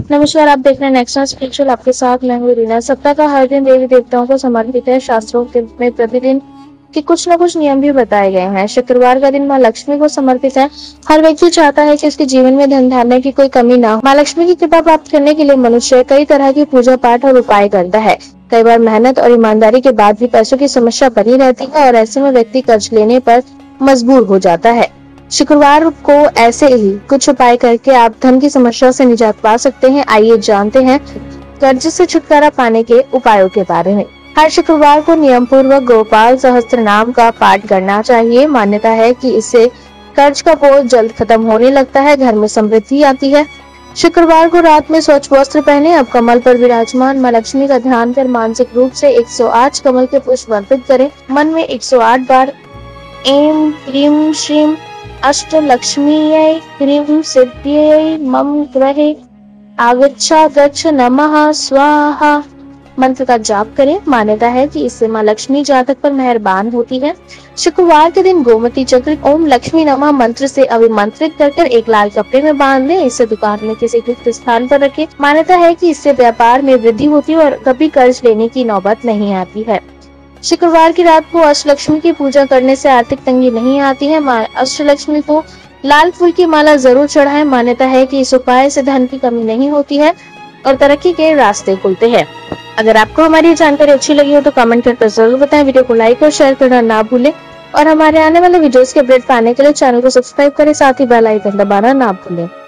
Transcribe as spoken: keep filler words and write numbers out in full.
नमस्कार, आप देख रहे हैं नेक्स्ट स्पिरिचुअल। आपके साथ मैं हूँ रीना। सप्ताह का हर दिन देवी देवताओं को समर्पित है। शास्त्रों के में प्रतिदिन के कुछ न कुछ नियम भी बताए गए हैं। शुक्रवार का दिन माँ लक्ष्मी को समर्पित है। हर व्यक्ति चाहता है कि उसके जीवन में धन धान्य की कोई कमी ना हो। माँ लक्ष्मी की कृपा प्राप्त करने के लिए मनुष्य कई तरह की पूजा पाठ और उपाय करता है। कई बार मेहनत और ईमानदारी के बाद भी पैसों की समस्या बनी रहती है और ऐसे में व्यक्ति कर्ज लेने पर मजबूर हो जाता है। शुक्रवार को ऐसे ही कुछ उपाय करके आप धन की समस्या से निजात पा सकते हैं। आइए जानते हैं कर्ज से छुटकारा पाने के उपायों के बारे में। हर शुक्रवार को नियम पूर्वक गोपाल सहस्त्र नाम का पाठ करना चाहिए। मान्यता है कि इससे कर्ज का बोझ जल्द खत्म होने लगता है, घर में समृद्धि आती है। शुक्रवार को रात में स्वच्छ वस्त्र पहने। अब कमल पर विराजमान माँ लक्ष्मी का ध्यान कर मानसिक रूप से एक सौ आठ कमल के पुष्प अर्पित करें। मन में एक सौ आठ बार एम ह्रीम श्रीम अष्ट लक्ष्मीयै ह्रीं सिद्धियै मम ग्रहे आगच्छा गच्छ नमः स्वाहा मंत्र का जाप करें। मान्यता है कि इससे माँ लक्ष्मी जातक पर मेहरबान होती है। शुक्रवार के दिन गोमती चक्र ओम लक्ष्मी नमः मंत्र से अभिमंत्रित कर कर एक लाल कपड़े में बांध लें। इसे दुकान में किसी गुप्त स्थान पर रखें। मान्यता है कि इससे व्यापार में वृद्धि होती है और कभी कर्ज लेने की नौबत नहीं आती है। शुक्रवार की रात को अष्टलक्ष्मी की पूजा करने से आर्थिक तंगी नहीं आती है। अष्टलक्ष्मी को लाल फूल की माला जरूर चढ़ाएं। मान्यता है कि इस उपाय से धन की कमी नहीं होती है और तरक्की के रास्ते खुलते हैं। अगर आपको हमारी जानकारी अच्छी लगी हो तो कमेंट करके जरूर बताएं। वीडियो को लाइक और शेयर करना ना भूलें और हमारे आने वाले वीडियोस के अपडेट पाने के लिए चैनल को सब्सक्राइब करें, साथ ही बेल आइकन दबाना ना भूलें।